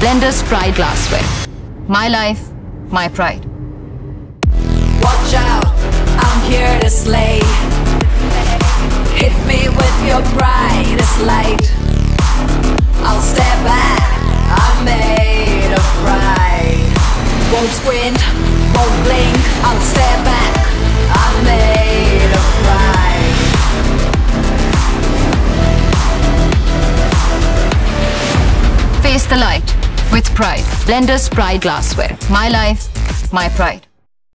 Blender's Pride Glassware. My life, my pride. Watch out, I'm here to slay. Hit me with your brightest light. I'll step back, I'm made of pride. Won't squint, won't blink, I'll step back, I'm made of pride. Face the light with pride. Blender's Pride Glassware. My life, my pride.